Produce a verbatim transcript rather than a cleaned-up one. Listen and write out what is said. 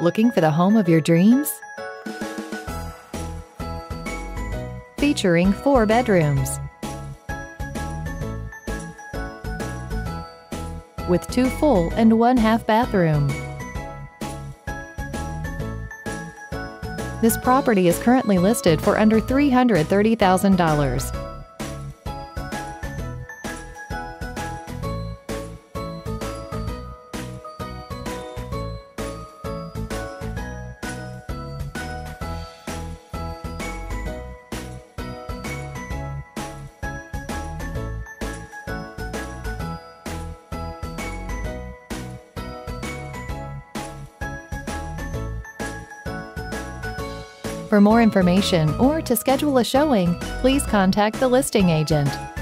Looking for the home of your dreams? Featuring four bedrooms with two full and one half bathroom. This property is currently listed for under three hundred thirty thousand dollars. For more information or to schedule a showing, please contact the listing agent.